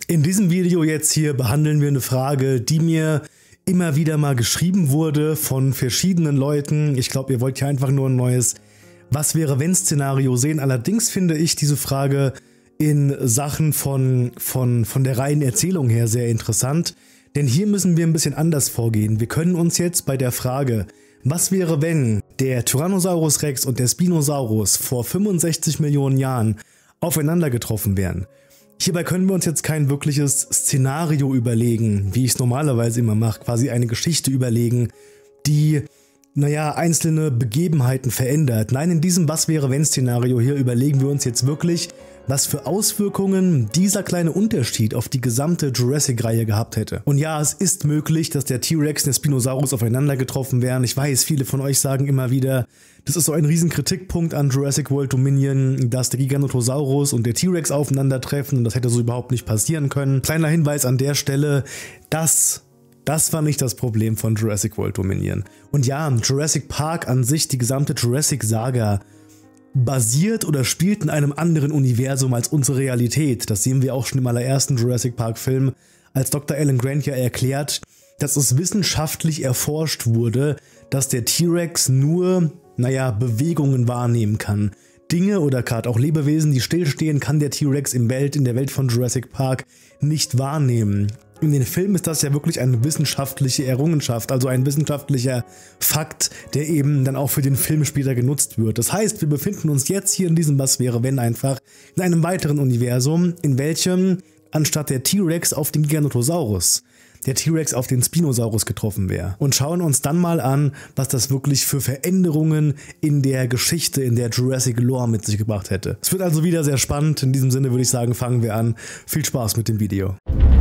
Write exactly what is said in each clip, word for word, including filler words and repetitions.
In diesem Video jetzt hier behandeln wir eine Frage, die mir immer wieder mal geschrieben wurde von verschiedenen Leuten. Ich glaube, ihr wollt ja einfach nur ein neues Was-wäre-wenn-Szenario sehen. Allerdings finde ich diese Frage in Sachen von, von, von der reinen Erzählung her sehr interessant. Denn hier müssen wir ein bisschen anders vorgehen. Wir können uns jetzt bei der Frage, was wäre, wenn der Tyrannosaurus Rex und der Spinosaurus vor fünfundsechzig Millionen Jahren aufeinander getroffen wären. Hierbei können wir uns jetzt kein wirkliches Szenario überlegen, wie ich es normalerweise immer mache, quasi eine Geschichte überlegen, die, naja, einzelne Begebenheiten verändert. Nein, in diesem Was-wäre-wenn-Szenario hier überlegen wir uns jetzt wirklich, was für Auswirkungen dieser kleine Unterschied auf die gesamte Jurassic-Reihe gehabt hätte. Und ja, es ist möglich, dass der T-Rex und der Spinosaurus aufeinander getroffen wären. Ich weiß, viele von euch sagen immer wieder, das ist so ein riesen Kritikpunkt an Jurassic World Dominion, dass der Giganotosaurus und der T-Rex aufeinandertreffen und das hätte so überhaupt nicht passieren können. Kleiner Hinweis an der Stelle, das Das war nicht das Problem von Jurassic World Dominion. Und ja, Jurassic Park an sich, die gesamte Jurassic-Saga, basiert oder spielt in einem anderen Universum als unsere Realität. Das sehen wir auch schon im allerersten Jurassic Park Film, als Doktor Alan Grant ja erklärt, dass es wissenschaftlich erforscht wurde, dass der T-Rex nur, naja, Bewegungen wahrnehmen kann. Dinge oder gerade auch Lebewesen, die stillstehen, kann der T-Rex im Welt, in der Welt von Jurassic Park nicht wahrnehmen. In den Filmen ist das ja wirklich eine wissenschaftliche Errungenschaft, also ein wissenschaftlicher Fakt, der eben dann auch für den Film später genutzt wird. Das heißt, wir befinden uns jetzt hier in diesem Was-wäre-wenn einfach in einem weiteren Universum, in welchem anstatt der T-Rex auf den Giganotosaurus der T-Rex auf den Spinosaurus getroffen wäre. Und schauen uns dann mal an, was das wirklich für Veränderungen in der Geschichte, in der Jurassic Lore mit sich gebracht hätte. Es wird also wieder sehr spannend. In diesem Sinne würde ich sagen, fangen wir an. Viel Spaß mit dem Video.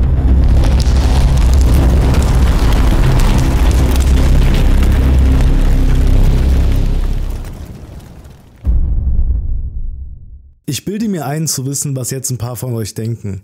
Ich bilde mir ein, zu wissen, was jetzt ein paar von euch denken.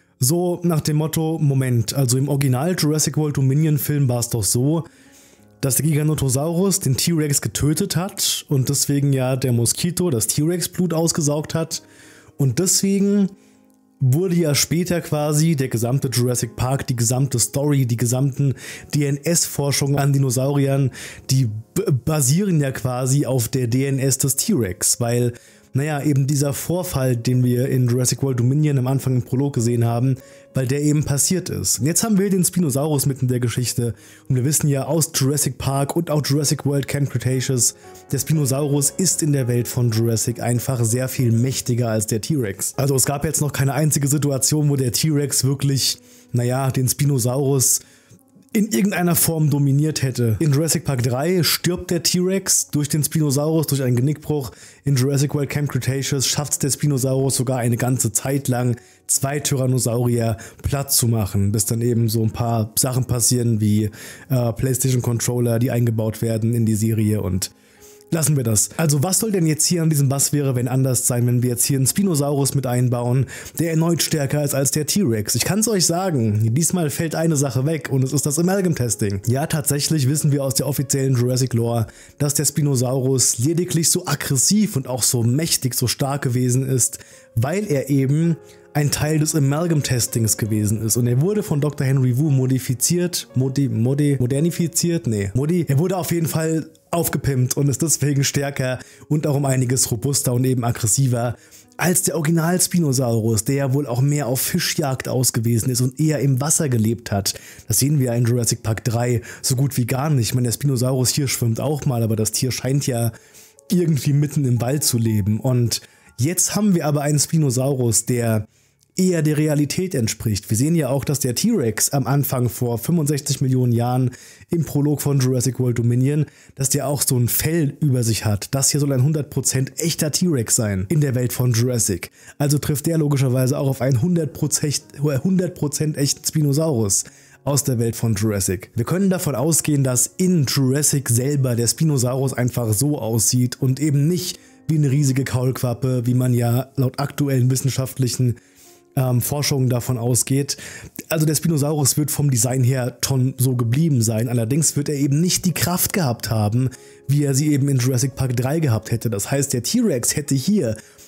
So nach dem Motto, Moment, also im Original Jurassic World Dominion Film war es doch so, dass der Giganotosaurus den T-Rex getötet hat und deswegen ja der Moskito das T-Rex Blut ausgesaugt hat und deswegen wurde ja später quasi der gesamte Jurassic Park, die gesamte Story, die gesamten D N S-Forschungen an Dinosauriern, die basieren ja quasi auf der D N S des T-Rex, weil naja, eben dieser Vorfall, den wir in Jurassic World Dominion am Anfang im Prolog gesehen haben, weil der eben passiert ist. Und jetzt haben wir den Spinosaurus mitten in der Geschichte und wir wissen ja aus Jurassic Park und auch Jurassic World Camp Cretaceous, der Spinosaurus ist in der Welt von Jurassic einfach sehr viel mächtiger als der T-Rex. Also es gab jetzt noch keine einzige Situation, wo der T-Rex wirklich, naja, den Spinosaurus in irgendeiner Form dominiert hätte. In Jurassic Park drei stirbt der T-Rex durch den Spinosaurus, durch einen Genickbruch. In Jurassic World Camp Cretaceous schafft es der Spinosaurus sogar eine ganze Zeit lang, zwei Tyrannosaurier platt zu machen, bis dann eben so ein paar Sachen passieren wie äh, PlayStation Controller, die eingebaut werden in die Serie und lassen wir das. Also was soll denn jetzt hier an diesem Was wäre, wenn anders sein, wenn wir jetzt hier einen Spinosaurus mit einbauen, der erneut stärker ist als der T-Rex? Ich kann es euch sagen, diesmal fällt eine Sache weg und es ist das Amalgam-Testing. Ja, tatsächlich wissen wir aus der offiziellen Jurassic Lore, dass der Spinosaurus lediglich so aggressiv und auch so mächtig, so stark gewesen ist, weil er eben ein Teil des Amalgam-Testings gewesen ist. Und er wurde von Doktor Henry Wu modifiziert, modi, modi, modernifiziert, nee, modi. Er wurde auf jeden Fall aufgepimpt und ist deswegen stärker und auch um einiges robuster und eben aggressiver als der Original-Spinosaurus, der ja wohl auch mehr auf Fischjagd ausgewiesen ist und eher im Wasser gelebt hat. Das sehen wir ja in Jurassic Park drei so gut wie gar nicht. Ich meine, der Spinosaurus hier schwimmt auch mal, aber das Tier scheint ja irgendwie mitten im Wald zu leben. Und jetzt haben wir aber einen Spinosaurus, der eher der Realität entspricht. Wir sehen ja auch, dass der T-Rex am Anfang vor fünfundsechzig Millionen Jahren im Prolog von Jurassic World Dominion, dass der auch so ein Fell über sich hat. Das hier soll ein hundert Prozent echter T-Rex sein in der Welt von Jurassic. Also trifft der logischerweise auch auf einen hundert Prozent echten Spinosaurus aus der Welt von Jurassic. Wir können davon ausgehen, dass in Jurassic selber der Spinosaurus einfach so aussieht und eben nicht wie eine riesige Kaulquappe, wie man ja laut aktuellen wissenschaftlichen Ähm, Forschung davon ausgeht. Also der Spinosaurus wird vom Design her schon so geblieben sein, allerdings wird er eben nicht die Kraft gehabt haben, wie er sie eben in Jurassic Park drei gehabt hätte. Das heißt, der T-Rex hätte hier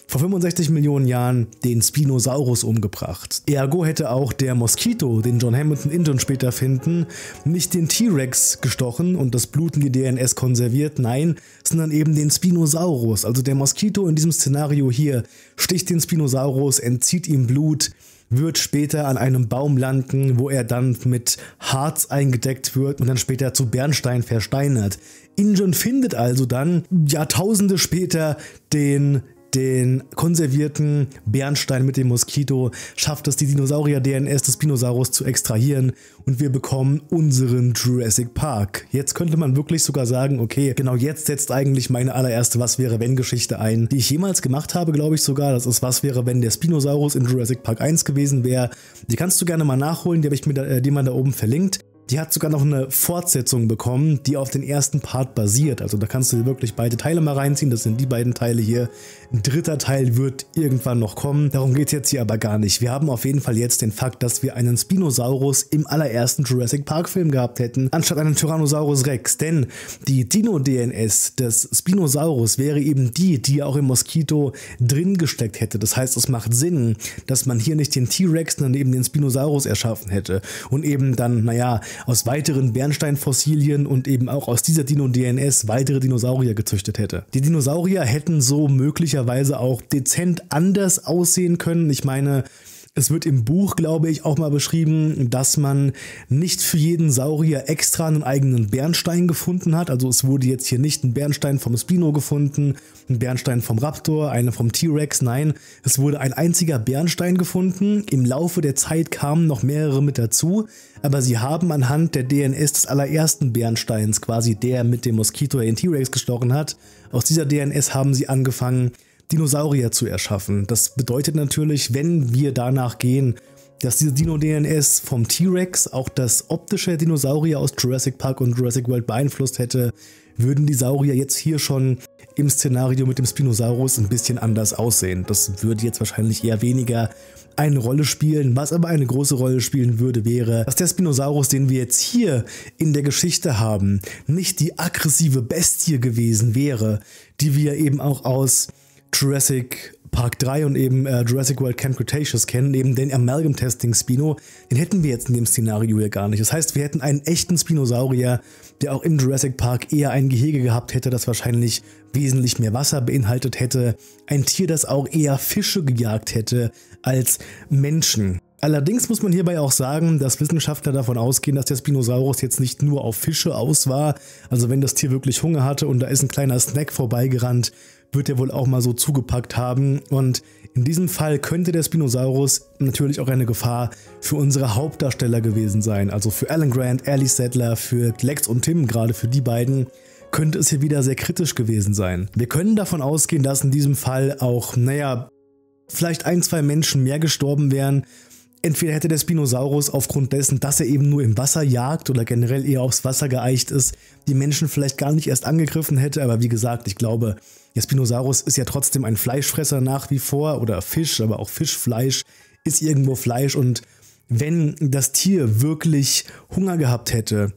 vor fünfundsechzig Millionen Jahren den Spinosaurus umgebracht. Ergo hätte auch der Moskito, den John Hammond und Injun später finden, nicht den T-Rex gestochen und das Blut in die D N S konserviert, nein, sondern eben den Spinosaurus. Also der Moskito in diesem Szenario hier sticht den Spinosaurus, entzieht ihm Blut, wird später an einem Baum landen, wo er dann mit Harz eingedeckt wird und dann später zu Bernstein versteinert. Injun findet also dann Jahrtausende später den den konservierten Bernstein mit dem Moskito, schafft es, die Dinosaurier-D N S des Spinosaurus zu extrahieren und wir bekommen unseren Jurassic Park. Jetzt könnte man wirklich sogar sagen, okay, genau jetzt setzt eigentlich meine allererste Was-wäre-wenn-Geschichte ein, die ich jemals gemacht habe, glaube ich sogar. Das ist Was wäre, wenn der Spinosaurus in Jurassic Park eins gewesen wäre. Die kannst du gerne mal nachholen, die habe ich mir da, äh, die mal da oben verlinkt. Die hat sogar noch eine Fortsetzung bekommen, die auf den ersten Part basiert. Also da kannst du wirklich beide Teile mal reinziehen. Das sind die beiden Teile hier. Ein dritter Teil wird irgendwann noch kommen. Darum geht es jetzt hier aber gar nicht. Wir haben auf jeden Fall jetzt den Fakt, dass wir einen Spinosaurus im allerersten Jurassic Park Film gehabt hätten, anstatt einen Tyrannosaurus Rex. Denn die Dino-D N S des Spinosaurus wäre eben die, die auch im Moskito drin gesteckt hätte. Das heißt, es macht Sinn, dass man hier nicht den T-Rex, sondern eben den Spinosaurus erschaffen hätte. Und eben dann, naja, aus weiteren Bernsteinfossilien und eben auch aus dieser Dino-D N S weitere Dinosaurier gezüchtet hätte. Die Dinosaurier hätten so möglicherweise auch dezent anders aussehen können. Ich meine, es wird im Buch, glaube ich, auch mal beschrieben, dass man nicht für jeden Saurier extra einen eigenen Bernstein gefunden hat. Also es wurde jetzt hier nicht ein Bernstein vom Spino gefunden, ein Bernstein vom Raptor, einer vom T-Rex. Nein, es wurde ein einziger Bernstein gefunden. Im Laufe der Zeit kamen noch mehrere mit dazu. Aber sie haben anhand der D N S des allerersten Bernsteins, quasi der mit dem Moskito, der den T-Rex gestochen hat, aus dieser D N S haben sie angefangen, Dinosaurier zu erschaffen. Das bedeutet natürlich, wenn wir danach gehen, dass diese Dino-D N S vom T-Rex auch das optische Dinosaurier aus Jurassic Park und Jurassic World beeinflusst hätte, würden die Saurier jetzt hier schon im Szenario mit dem Spinosaurus ein bisschen anders aussehen. Das würde jetzt wahrscheinlich eher weniger eine Rolle spielen. Was aber eine große Rolle spielen würde, wäre, dass der Spinosaurus, den wir jetzt hier in der Geschichte haben, nicht die aggressive Bestie gewesen wäre, die wir eben auch aus Jurassic Park drei und eben äh, Jurassic World Camp Cretaceous kennen, eben den Amalgam Testing Spino, den hätten wir jetzt in dem Szenario hier gar nicht. Das heißt, wir hätten einen echten Spinosaurier, der auch im Jurassic Park eher ein Gehege gehabt hätte, das wahrscheinlich wesentlich mehr Wasser beinhaltet hätte. Ein Tier, das auch eher Fische gejagt hätte als Menschen. Allerdings muss man hierbei auch sagen, dass Wissenschaftler davon ausgehen, dass der Spinosaurus jetzt nicht nur auf Fische aus war. Also wenn das Tier wirklich Hunger hatte und da ist ein kleiner Snack vorbeigerannt, wird er wohl auch mal so zugepackt haben. Und in diesem Fall könnte der Spinosaurus natürlich auch eine Gefahr für unsere Hauptdarsteller gewesen sein. Also für Alan Grant, Ellie Sattler, für Lex und Tim, gerade für die beiden, könnte es hier wieder sehr kritisch gewesen sein. Wir können davon ausgehen, dass in diesem Fall auch, naja, vielleicht ein, zwei Menschen mehr gestorben wären. Entweder hätte der Spinosaurus aufgrund dessen, dass er eben nur im Wasser jagt oder generell eher aufs Wasser geeicht ist, die Menschen vielleicht gar nicht erst angegriffen hätte. Aber wie gesagt, ich glaube, der Spinosaurus ist ja trotzdem ein Fleischfresser nach wie vor oder Fisch, aber auch Fischfleisch ist irgendwo Fleisch. Und wenn das Tier wirklich Hunger gehabt hätte,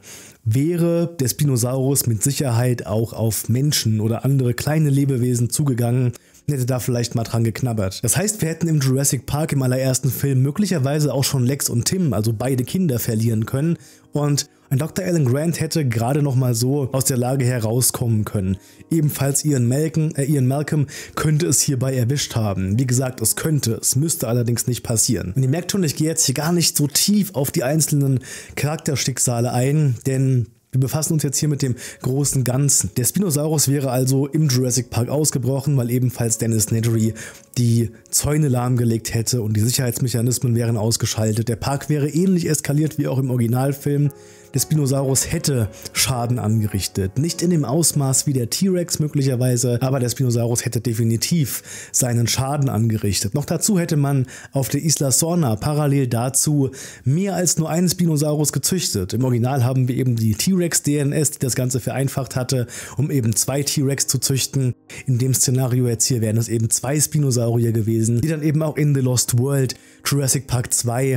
wäre der Spinosaurus mit Sicherheit auch auf Menschen oder andere kleine Lebewesen zugegangen und hätte da vielleicht mal dran geknabbert. Das heißt, wir hätten im Jurassic Park im allerersten Film möglicherweise auch schon Lex und Tim, also beide Kinder, verlieren können und ein Doktor Alan Grant hätte gerade noch mal so aus der Lage herauskommen können. Ebenfalls Ian Malcolm, äh, Ian Malcolm könnte es hierbei erwischt haben. Wie gesagt, es könnte, es müsste allerdings nicht passieren. Und ihr merkt schon, ich gehe jetzt hier gar nicht so tief auf die einzelnen Charakterschicksale ein, denn wir befassen uns jetzt hier mit dem großen Ganzen. Der Spinosaurus wäre also im Jurassic Park ausgebrochen, weil ebenfalls Dennis Nedry die Zäune lahmgelegt hätte und die Sicherheitsmechanismen wären ausgeschaltet. Der Park wäre ähnlich eskaliert wie auch im Originalfilm. Der Spinosaurus hätte Schaden angerichtet. Nicht in dem Ausmaß wie der T-Rex möglicherweise, aber der Spinosaurus hätte definitiv seinen Schaden angerichtet. Noch dazu hätte man auf der Isla Sorna parallel dazu mehr als nur einen Spinosaurus gezüchtet. Im Original haben wir eben die T-Rex-D N S, die das Ganze vereinfacht hatte, um eben zwei T-Rex zu züchten. In dem Szenario jetzt hier wären es eben zwei Spinosaurier gewesen, die dann eben auch in The Lost World, Jurassic Park zwei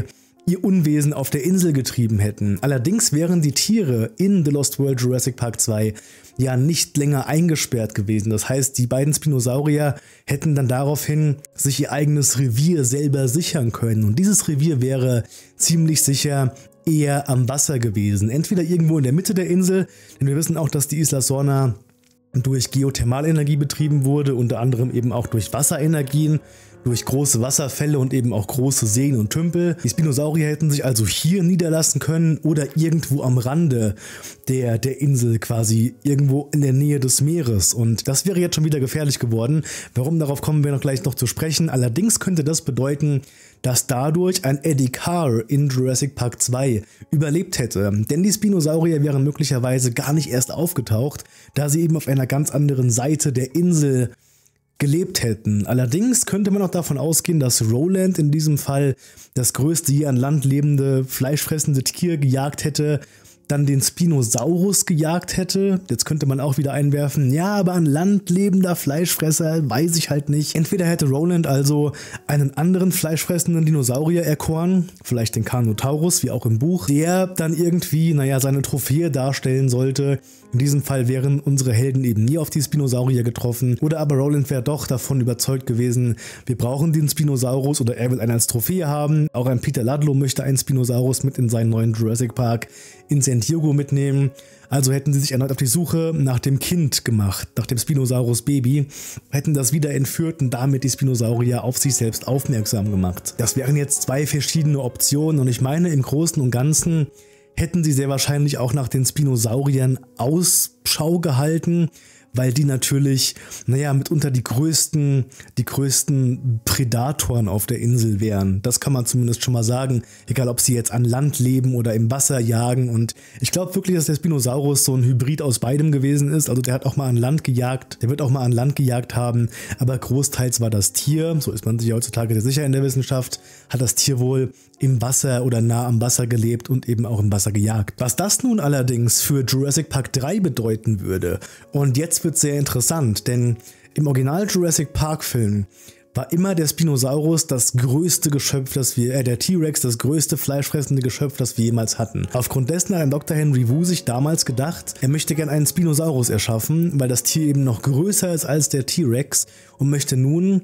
ihr Unwesen auf der Insel getrieben hätten. Allerdings wären die Tiere in The Lost World Jurassic Park zwei ja nicht länger eingesperrt gewesen. Das heißt, die beiden Spinosaurier hätten dann daraufhin sich ihr eigenes Revier selber sichern können. Und dieses Revier wäre ziemlich sicher eher am Wasser gewesen. Entweder irgendwo in der Mitte der Insel, denn wir wissen auch, dass die Isla Sorna durch Geothermalenergie betrieben wurde, unter anderem eben auch durch Wasserenergien, durch große Wasserfälle und eben auch große Seen und Tümpel. Die Spinosaurier hätten sich also hier niederlassen können oder irgendwo am Rande der, der Insel, quasi irgendwo in der Nähe des Meeres. Und das wäre jetzt schon wieder gefährlich geworden. Warum, darauf kommen wir noch gleich noch zu sprechen. Allerdings könnte das bedeuten, dass dadurch ein Eddie Carr in Jurassic Park zwei überlebt hätte. Denn die Spinosaurier wären möglicherweise gar nicht erst aufgetaucht, da sie eben auf einer ganz anderen Seite der Insel gelebt hätten. Allerdings könnte man auch davon ausgehen, dass Roland in diesem Fall das größte je an Land lebende, fleischfressende Tier gejagt hätte, dann den Spinosaurus gejagt hätte. Jetzt könnte man auch wieder einwerfen, ja, aber an Land lebender Fleischfresser weiß ich halt nicht. Entweder hätte Roland also einen anderen fleischfressenden Dinosaurier erkoren, vielleicht den Carnotaurus, wie auch im Buch, der dann irgendwie, naja, seine Trophäe darstellen sollte. In diesem Fall wären unsere Helden eben nie auf die Spinosaurier getroffen. Oder aber Roland wäre doch davon überzeugt gewesen, wir brauchen den Spinosaurus oder er will einen als Trophäe haben. Auch ein Peter Ludlow möchte einen Spinosaurus mit in seinen neuen Jurassic Park in San Diego mitnehmen. Also hätten sie sich erneut auf die Suche nach dem Kind gemacht, nach dem Spinosaurus Baby, hätten das wieder entführt und damit die Spinosaurier auf sich selbst aufmerksam gemacht. Das wären jetzt zwei verschiedene Optionen und ich meine, im Großen und Ganzen hätten sie sehr wahrscheinlich auch nach den Spinosauriern Ausschau gehalten, weil die natürlich, naja, mitunter die größten, die größten Prädatoren auf der Insel wären. Das kann man zumindest schon mal sagen, egal ob sie jetzt an Land leben oder im Wasser jagen. Und ich glaube wirklich, dass der Spinosaurus so ein Hybrid aus beidem gewesen ist. Also der hat auch mal an Land gejagt, der wird auch mal an Land gejagt haben, aber großteils war das Tier, so ist man sich heutzutage sehr sicher in der Wissenschaft, hat das Tier wohl im Wasser oder nah am Wasser gelebt und eben auch im Wasser gejagt. Was das nun allerdings für Jurassic Park drei bedeuten würde, und jetzt wird sehr interessant, denn im Original Jurassic Park Film war immer der Spinosaurus das größte Geschöpf, das wir, äh, der T-Rex das größte fleischfressende Geschöpf, das wir jemals hatten. Aufgrund dessen hat ein Doktor Henry Wu sich damals gedacht, er möchte gerne einen Spinosaurus erschaffen, weil das Tier eben noch größer ist als der T-Rex und möchte nun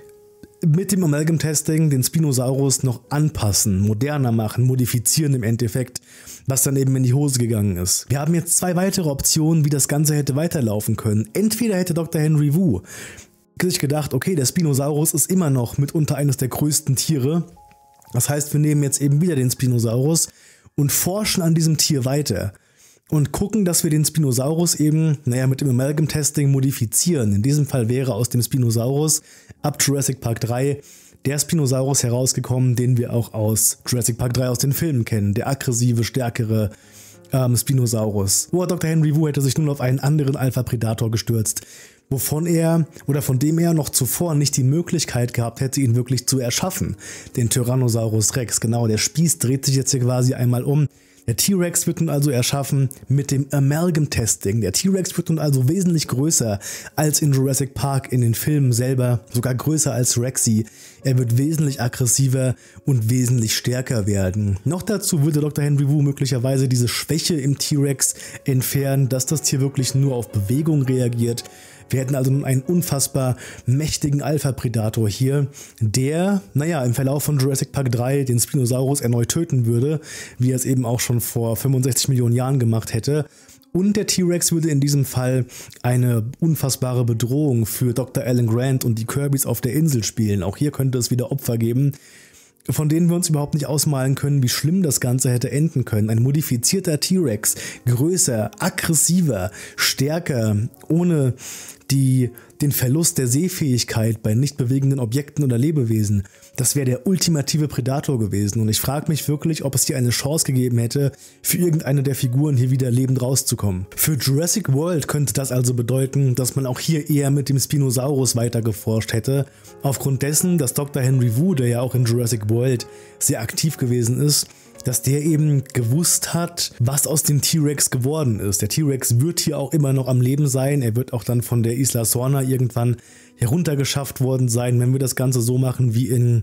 mit dem Amalgam-Testing den Spinosaurus noch anpassen, moderner machen, modifizieren im Endeffekt, was dann eben in die Hose gegangen ist. Wir haben jetzt zwei weitere Optionen, wie das Ganze hätte weiterlaufen können. Entweder hätte Doktor Henry Wu sich gedacht, okay, der Spinosaurus ist immer noch mitunter eines der größten Tiere. Das heißt, wir nehmen jetzt eben wieder den Spinosaurus und forschen an diesem Tier weiter. Und gucken, dass wir den Spinosaurus eben, naja, mit dem Amalgam-Testing modifizieren. In diesem Fall wäre aus dem Spinosaurus ab Jurassic Park drei der Spinosaurus herausgekommen, den wir auch aus Jurassic Park drei aus den Filmen kennen. Der aggressive, stärkere ähm, Spinosaurus. Oder Doktor Henry Wu hätte sich nun auf einen anderen Alpha-Predator gestürzt, wovon er oder von dem er noch zuvor nicht die Möglichkeit gehabt hätte, ihn wirklich zu erschaffen. Den Tyrannosaurus Rex. Genau, der Spieß dreht sich jetzt hier quasi einmal um. Der T-Rex wird nun also erschaffen mit dem Amalgam-Testing. Der T-Rex wird nun also wesentlich größer als in Jurassic Park in den Filmen selber, sogar größer als Rexy. Er wird wesentlich aggressiver und wesentlich stärker werden. Noch dazu würde Doktor Henry Wu möglicherweise diese Schwäche im T-Rex entfernen, dass das Tier wirklich nur auf Bewegung reagiert. Wir hätten also nun einen unfassbar mächtigen Alpha-Predator hier, der, naja, im Verlauf von Jurassic Park drei den Spinosaurus erneut töten würde, wie er es eben auch schon vor fünfundsechzig Millionen Jahren gemacht hätte. Und der T-Rex würde in diesem Fall eine unfassbare Bedrohung für Doktor Alan Grant und die Kirbys auf der Insel spielen. Auch hier könnte es wieder Opfer geben, von denen wir uns überhaupt nicht ausmalen können, wie schlimm das Ganze hätte enden können. Ein modifizierter T-Rex, größer, aggressiver, stärker, ohne die, den Verlust der Sehfähigkeit bei nicht bewegenden Objekten oder Lebewesen. Das wäre der ultimative Predator gewesen und ich frage mich wirklich, ob es hier eine Chance gegeben hätte, für irgendeine der Figuren hier wieder lebend rauszukommen. Für Jurassic World könnte das also bedeuten, dass man auch hier eher mit dem Spinosaurus weiter geforscht hätte, aufgrund dessen, dass Doktor Henry Wu, der ja auch in Jurassic World sehr aktiv gewesen ist, dass der eben gewusst hat, was aus dem T-Rex geworden ist. Der T-Rex wird hier auch immer noch am Leben sein. Er wird auch dann von der Isla Sorna irgendwann heruntergeschafft worden sein, wenn wir das Ganze so machen wie in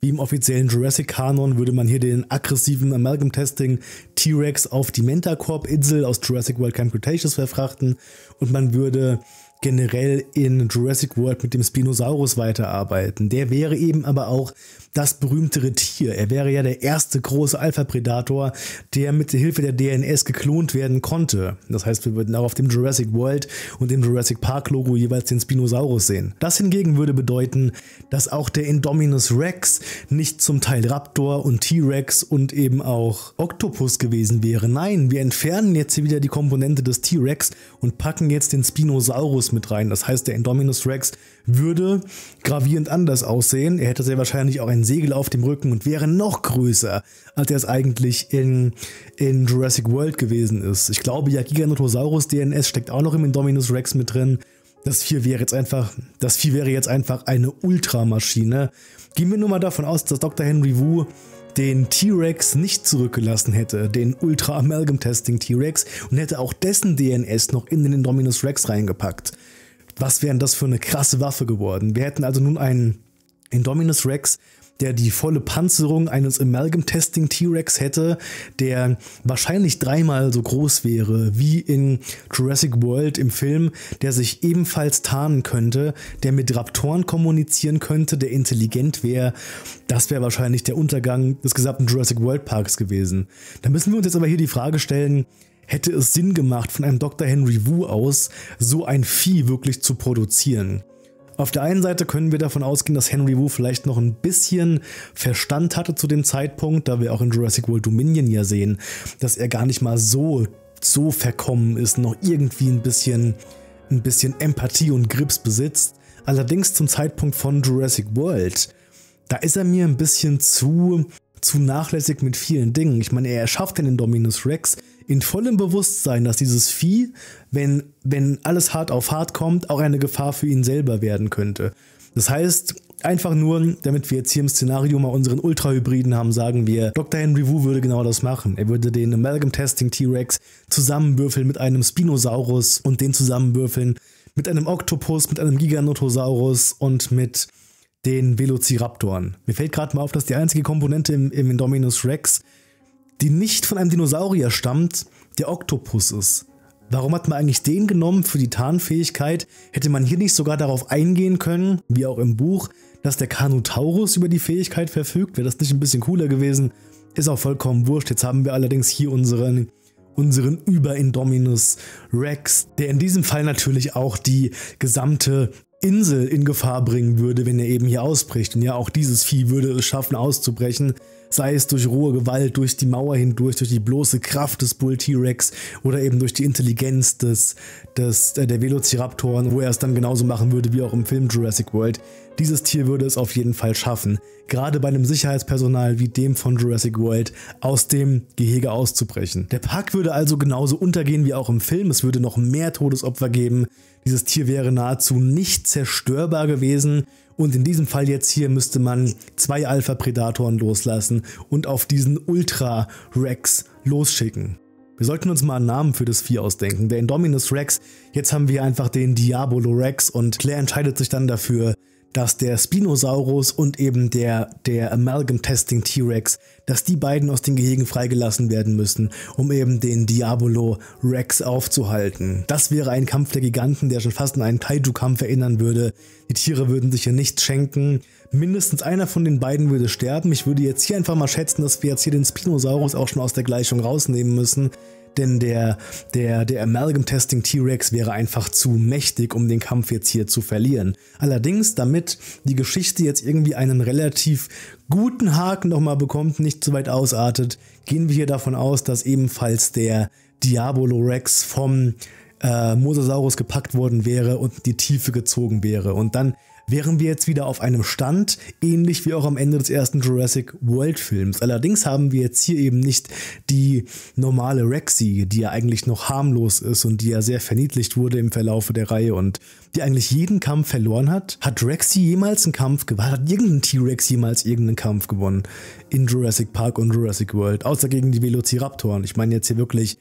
Wie im offiziellen Jurassic-Kanon würde man hier den aggressiven Amalgam-Testing T-Rex auf die Mentacorp-Insel aus Jurassic World Camp Cretaceous verfrachten und man würde generell in Jurassic World mit dem Spinosaurus weiterarbeiten. Der wäre eben aber auch das berühmtere Tier. Er wäre ja der erste große Alpha-Predator, der mit der Hilfe der D N S geklont werden konnte. Das heißt, wir würden auch auf dem Jurassic World und dem Jurassic Park Logo jeweils den Spinosaurus sehen. Das hingegen würde bedeuten, dass auch der Indominus Rex nicht zum Teil Raptor und T-Rex und eben auch Octopus gewesen wäre. Nein, wir entfernen jetzt hier wieder die Komponente des T-Rex und packen jetzt den Spinosaurus mit rein. Das heißt, der Indominus Rex würde gravierend anders aussehen. Er hätte sehr wahrscheinlich auch ein Segel auf dem Rücken und wäre noch größer, als er es eigentlich in, in Jurassic World gewesen ist. Ich glaube, ja, Giganotosaurus D N S steckt auch noch im Indominus Rex mit drin. Das Vieh wäre jetzt einfach, das Vieh wäre jetzt einfach eine Ultramaschine. Gehen wir nur mal davon aus, dass Doktor Henry Wu den T-Rex nicht zurückgelassen hätte, den Ultra Amalgam Testing T-Rex, und hätte auch dessen D N S noch in den Indominus Rex reingepackt. Was wäre das für eine krasse Waffe geworden? Wir hätten also nun einen Indominus Rex, der die volle Panzerung eines Amalgam Testing T-Rex hätte, der wahrscheinlich dreimal so groß wäre wie in Jurassic World im Film, der sich ebenfalls tarnen könnte, der mit Raptoren kommunizieren könnte, der intelligent wäre. Das wäre wahrscheinlich der Untergang des gesamten Jurassic World Parks gewesen. Da müssen wir uns jetzt aber hier die Frage stellen, hätte es Sinn gemacht, von einem Doktor Henry Wu aus so ein Vieh wirklich zu produzieren? Auf der einen Seite können wir davon ausgehen, dass Henry Wu vielleicht noch ein bisschen Verstand hatte zu dem Zeitpunkt, da wir auch in Jurassic World Dominion ja sehen, dass er gar nicht mal so, so verkommen ist, noch irgendwie ein bisschen, ein bisschen Empathie und Grips besitzt. Allerdings zum Zeitpunkt von Jurassic World, da ist er mir ein bisschen zu, zu nachlässig mit vielen Dingen. Ich meine, er erschafft den Indominus Rex in vollem Bewusstsein, dass dieses Vieh, wenn, wenn alles hart auf hart kommt, auch eine Gefahr für ihn selber werden könnte. Das heißt, einfach nur, damit wir jetzt hier im Szenario mal unseren Ultra-Hybriden haben, sagen wir, Doktor Henry Wu würde genau das machen. Er würde den Amalgam Testing T-Rex zusammenwürfeln mit einem Spinosaurus und den zusammenwürfeln mit einem Oktopus, mit einem Giganotosaurus und mit den Velociraptoren. Mir fällt gerade mal auf, dass die einzige Komponente im, im Indominus Rex, die nicht von einem Dinosaurier stammt, der Oktopus ist. Warum hat man eigentlich den genommen für die Tarnfähigkeit? Hätte man hier nicht sogar darauf eingehen können, wie auch im Buch, dass der Carnotaurus über die Fähigkeit verfügt? Wäre das nicht ein bisschen cooler gewesen? Ist auch vollkommen wurscht. Jetzt haben wir allerdings hier unseren, unseren Über-Indominus Rex, der in diesem Fall natürlich auch die gesamte Insel in Gefahr bringen würde, wenn er eben hier ausbricht. Und ja, auch dieses Vieh würde es schaffen, auszubrechen. Sei es durch rohe Gewalt, durch die Mauer hindurch, durch die bloße Kraft des Bull T-Rex oder eben durch die Intelligenz des, des, äh, der Velociraptoren, wo er es dann genauso machen würde wie auch im Film Jurassic World. Dieses Tier würde es auf jeden Fall schaffen, gerade bei einem Sicherheitspersonal wie dem von Jurassic World, aus dem Gehege auszubrechen. Der Park würde also genauso untergehen wie auch im Film. Es würde noch mehr Todesopfer geben. Dieses Tier wäre nahezu nicht zerstörbar gewesen. Und in diesem Fall jetzt hier müsste man zwei Alpha-Predatoren loslassen und auf diesen Ultra-Rex losschicken. Wir sollten uns mal einen Namen für das Vieh ausdenken. Der Indominus Rex, jetzt haben wir einfach den Diabolo Rex und Claire entscheidet sich dann dafür, dass der Spinosaurus und eben der, der Amalgam Testing T-Rex, dass die beiden aus den Gehegen freigelassen werden müssen, um eben den Diabolo Rex aufzuhalten. Das wäre ein Kampf der Giganten, der schon fast an einen Kaiju-Kampf erinnern würde. Die Tiere würden sich hier nichts schenken. Mindestens einer von den beiden würde sterben. Ich würde jetzt hier einfach mal schätzen, dass wir jetzt hier den Spinosaurus auch schon aus der Gleichung rausnehmen müssen. Denn der, der, der Amalgam Testing T-Rex wäre einfach zu mächtig, um den Kampf jetzt hier zu verlieren. Allerdings, damit die Geschichte jetzt irgendwie einen relativ guten Haken nochmal bekommt, nicht zu weit ausartet, gehen wir hier davon aus, dass ebenfalls der Diabolo Rex vom äh, Mosasaurus gepackt worden wäre und in die Tiefe gezogen wäre. Und dann wären wir jetzt wieder auf einem Stand, ähnlich wie auch am Ende des ersten Jurassic World Films. Allerdings haben wir jetzt hier eben nicht die normale Rexy, die ja eigentlich noch harmlos ist und die ja sehr verniedlicht wurde im Verlaufe der Reihe und die eigentlich jeden Kampf verloren hat. Hat Rexy jemals einen Kampf gewonnen? Hat irgendein T-Rex jemals irgendeinen Kampf gewonnen in Jurassic Park und Jurassic World? Außer gegen die Velociraptoren. Ich meine jetzt hier wirklich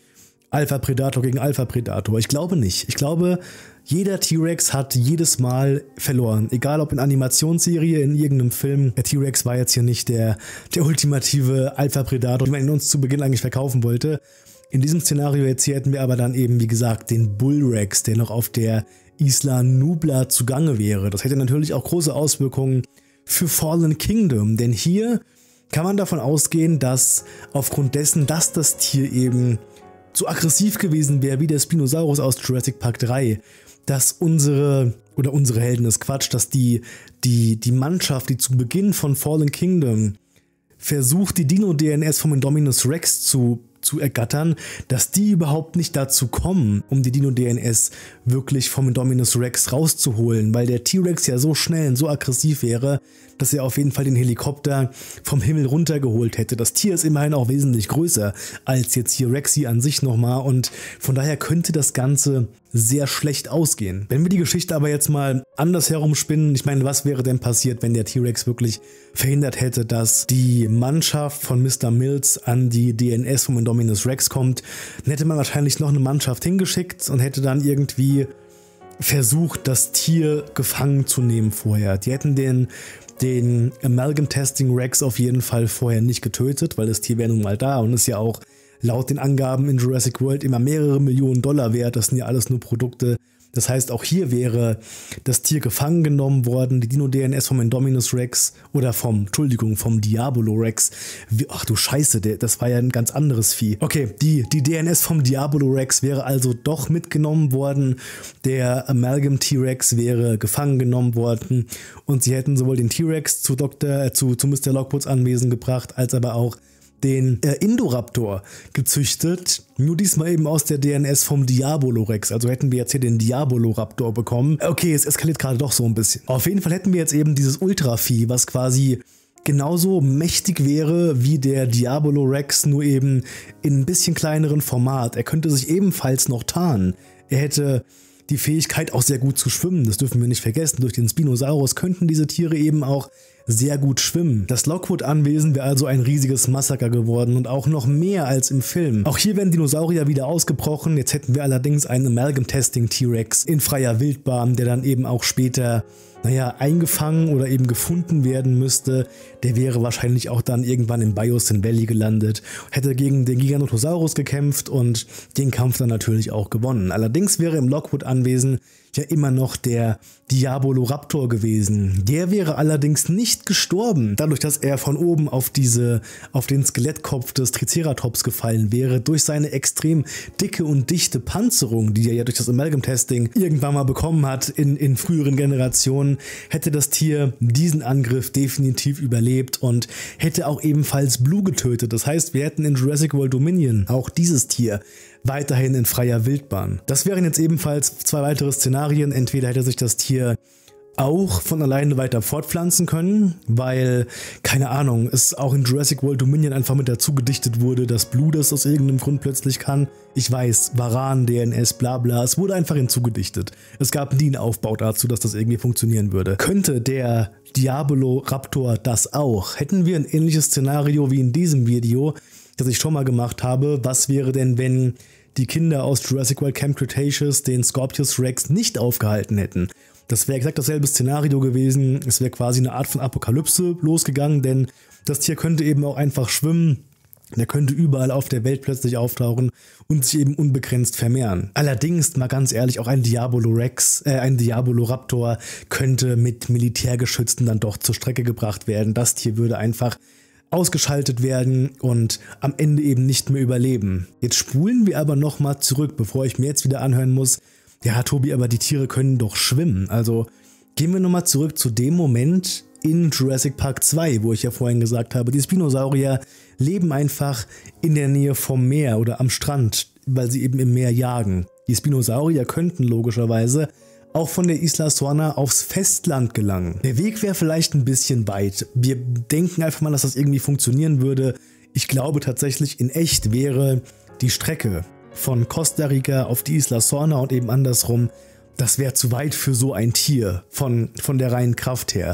Alpha Predator gegen Alpha Predator. Ich glaube nicht. Ich glaube, jeder T-Rex hat jedes Mal verloren. Egal ob in Animationsserie, in irgendeinem Film. Der T-Rex war jetzt hier nicht der, der ultimative Alpha Predator, den man uns zu Beginn eigentlich verkaufen wollte. In diesem Szenario jetzt hier hätten wir aber dann eben, wie gesagt, den Bullrex, der noch auf der Isla Nublar zugange wäre. Das hätte natürlich auch große Auswirkungen für Fallen Kingdom, denn hier kann man davon ausgehen, dass aufgrund dessen, dass das Tier eben so aggressiv gewesen wäre wie der Spinosaurus aus Jurassic Park drei, dass unsere, oder unsere Helden ist Quatsch, dass die, die, die Mannschaft, die zu Beginn von Fallen Kingdom versucht, die Dino-D N S vom Indominus Rex zu zu ergattern, dass die überhaupt nicht dazu kommen, um die Dino-D N S wirklich vom Indominus Rex rauszuholen, weil der T-Rex ja so schnell und so aggressiv wäre, dass er auf jeden Fall den Helikopter vom Himmel runtergeholt hätte. Das Tier ist immerhin auch wesentlich größer als jetzt hier Rexy an sich nochmal und von daher könnte das Ganze sehr schlecht ausgehen. Wenn wir die Geschichte aber jetzt mal anders herumspinnen, ich meine, was wäre denn passiert, wenn der T-Rex wirklich verhindert hätte, dass die Mannschaft von Mister Mills an die D N S vom Indominus Rex kommt, dann hätte man wahrscheinlich noch eine Mannschaft hingeschickt und hätte dann irgendwie versucht, das Tier gefangen zu nehmen vorher. Die hätten den, den Amalgam Testing Rex auf jeden Fall vorher nicht getötet, weil das Tier wäre nun mal da und ist ja auch laut den Angaben in Jurassic World immer mehrere Millionen Dollar wert. Das sind ja alles nur Produkte. Das heißt, auch hier wäre das Tier gefangen genommen worden, die Dino-D N S vom Indominus Rex oder vom, Entschuldigung, vom Diabolo Rex. Wie, ach du Scheiße, der, das war ja ein ganz anderes Vieh. Okay, die, die D N S vom Diabolo Rex wäre also doch mitgenommen worden. Der Amalgam T-Rex wäre gefangen genommen worden und sie hätten sowohl den T-Rex zu Doktor, äh, zu, zu Mister Lockwoods Anwesen gebracht, als aber auch den äh, Indoraptor gezüchtet, nur diesmal eben aus der D N S vom Diabolo Rex. Also hätten wir jetzt hier den Diaboloraptor bekommen. Okay, es eskaliert gerade doch so ein bisschen. Auf jeden Fall hätten wir jetzt eben dieses Ultravieh, was quasi genauso mächtig wäre wie der Diabolo Rex, nur eben in ein bisschen kleineren Format. Er könnte sich ebenfalls noch tarnen. Er hätte die Fähigkeit auch sehr gut zu schwimmen, das dürfen wir nicht vergessen. Durch den Spinosaurus könnten diese Tiere eben auch sehr gut schwimmen. Das Lockwood-Anwesen wäre also ein riesiges Massaker geworden und auch noch mehr als im Film. Auch hier wären Dinosaurier wieder ausgebrochen, jetzt hätten wir allerdings einen Amalgam-Testing-T-Rex in freier Wildbahn, der dann eben auch später, naja, eingefangen oder eben gefunden werden müsste. Der wäre wahrscheinlich auch dann irgendwann im Biosyn Valley gelandet, hätte gegen den Giganotosaurus gekämpft und den Kampf dann natürlich auch gewonnen. Allerdings wäre im Lockwood-Anwesen ja immer noch der Diaboloraptor gewesen. Der wäre allerdings nicht gestorben, dadurch, dass er von oben auf diese, auf den Skelettkopf des Triceratops gefallen wäre, durch seine extrem dicke und dichte Panzerung, die er ja durch das Amalgam-Testing irgendwann mal bekommen hat in, in früheren Generationen, hätte das Tier diesen Angriff definitiv überlebt und hätte auch ebenfalls Blue getötet. Das heißt, wir hätten in Jurassic World Dominion auch dieses Tier weiterhin in freier Wildbahn. Das wären jetzt ebenfalls zwei weitere Szenarien. Entweder hätte sich das Tier auch von alleine weiter fortpflanzen können, weil, keine Ahnung, es auch in Jurassic World Dominion einfach mit dazu gedichtet wurde, dass Blue das aus irgendeinem Grund plötzlich kann. Ich weiß, Varan, D N S, bla bla, es wurde einfach hinzugedichtet. Es gab nie einen Aufbau dazu, dass das irgendwie funktionieren würde. Könnte der Diaboloraptor das auch? Hätten wir ein ähnliches Szenario wie in diesem Video, das ich schon mal gemacht habe, was wäre denn, wenn die Kinder aus Jurassic World Camp Cretaceous den Scorpius Rex nicht aufgehalten hätten? Das wäre exakt dasselbe Szenario gewesen, es wäre quasi eine Art von Apokalypse losgegangen, denn das Tier könnte eben auch einfach schwimmen, der könnte überall auf der Welt plötzlich auftauchen und sich eben unbegrenzt vermehren. Allerdings, mal ganz ehrlich, auch ein Diabolo-Rex, äh, ein Diaboloraptor könnte mit Militärgeschützen dann doch zur Strecke gebracht werden. Das Tier würde einfach ausgeschaltet werden und am Ende eben nicht mehr überleben. Jetzt spulen wir aber nochmal zurück, bevor ich mir jetzt wieder anhören muss, ja Tobi, aber die Tiere können doch schwimmen. Also gehen wir nochmal zurück zu dem Moment in Jurassic Park zwei, wo ich ja vorhin gesagt habe, die Spinosaurier leben einfach in der Nähe vom Meer oder am Strand, weil sie eben im Meer jagen. Die Spinosaurier könnten logischerweise auch von der Isla Sorna aufs Festland gelangen. Der Weg wäre vielleicht ein bisschen weit. Wir denken einfach mal, dass das irgendwie funktionieren würde. Ich glaube tatsächlich, in echt wäre die Strecke von Costa Rica auf die Isla Sorna und eben andersrum, das wäre zu weit für so ein Tier von, von der reinen Kraft her.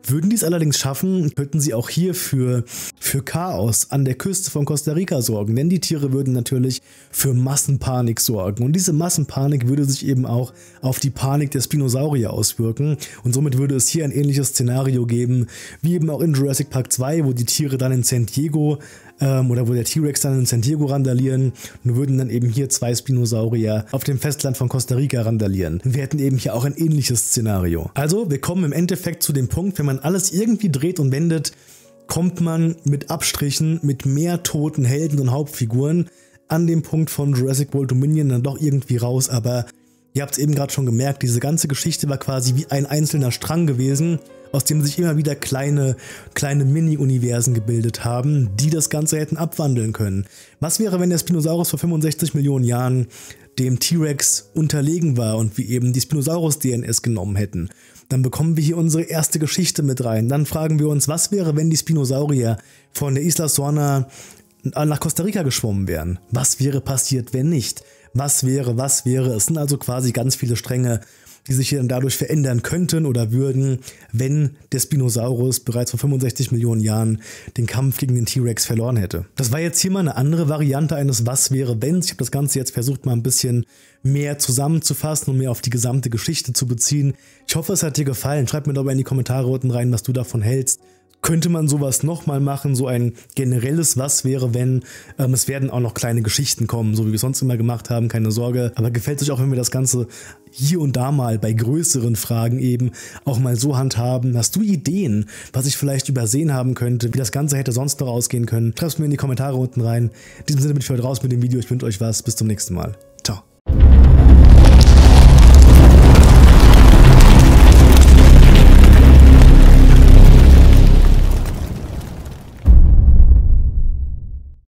Würden die es allerdings schaffen, könnten sie auch hier für, für Chaos an der Küste von Costa Rica sorgen, denn die Tiere würden natürlich für Massenpanik sorgen und diese Massenpanik würde sich eben auch auf die Panik der Spinosaurier auswirken und somit würde es hier ein ähnliches Szenario geben, wie eben auch in Jurassic Park zwei, wo die Tiere dann in San Diego ähm, oder wo der T-Rex dann in San Diego randalieren, nur würden dann eben hier zwei Spinosaurier auf dem Festland von Costa Rica randalieren. Wir hätten eben hier auch ein ähnliches Szenario. Also wir kommen im Endeffekt zu dem Punkt, wenn man alles irgendwie dreht und wendet, kommt man mit Abstrichen, mit mehr toten Helden und Hauptfiguren an dem Punkt von Jurassic World Dominion dann doch irgendwie raus, aber ihr habt es eben gerade schon gemerkt, diese ganze Geschichte war quasi wie ein einzelner Strang gewesen, aus dem sich immer wieder kleine, kleine Mini-Universen gebildet haben, die das Ganze hätten abwandeln können. Was wäre, wenn der Spinosaurus vor fünfundsechzig Millionen Jahren dem T-Rex unterlegen war und wir eben die Spinosaurus-D N S genommen hätten? Dann bekommen wir hier unsere erste Geschichte mit rein. Dann fragen wir uns, was wäre, wenn die Spinosaurier von der Isla Sorna nach Costa Rica geschwommen wären? Was wäre passiert, wenn nicht? Was wäre, was wäre? Es sind also quasi ganz viele Stränge, die sich hier dann dadurch verändern könnten oder würden, wenn der Spinosaurus bereits vor fünfundsechzig Millionen Jahren den Kampf gegen den T-Rex verloren hätte. Das war jetzt hier mal eine andere Variante eines Was wäre wenn. Ich habe das Ganze jetzt versucht mal ein bisschen mehr zusammenzufassen und mehr auf die gesamte Geschichte zu beziehen. Ich hoffe, es hat dir gefallen. Schreib mir doch mal in die Kommentare unten rein, was du davon hältst. Könnte man sowas nochmal machen, so ein generelles Was wäre wenn. Ähm, es werden auch noch kleine Geschichten kommen, so wie wir es sonst immer gemacht haben, keine Sorge. Aber gefällt euch auch, wenn wir das Ganze hier und da mal bei größeren Fragen eben auch mal so handhaben? Hast du Ideen, was ich vielleicht übersehen haben könnte, wie das Ganze hätte sonst noch ausgehen können? Schreib es mir in die Kommentare unten rein. In diesem Sinne bin ich für heute raus mit dem Video. Ich wünsche euch was. Bis zum nächsten Mal.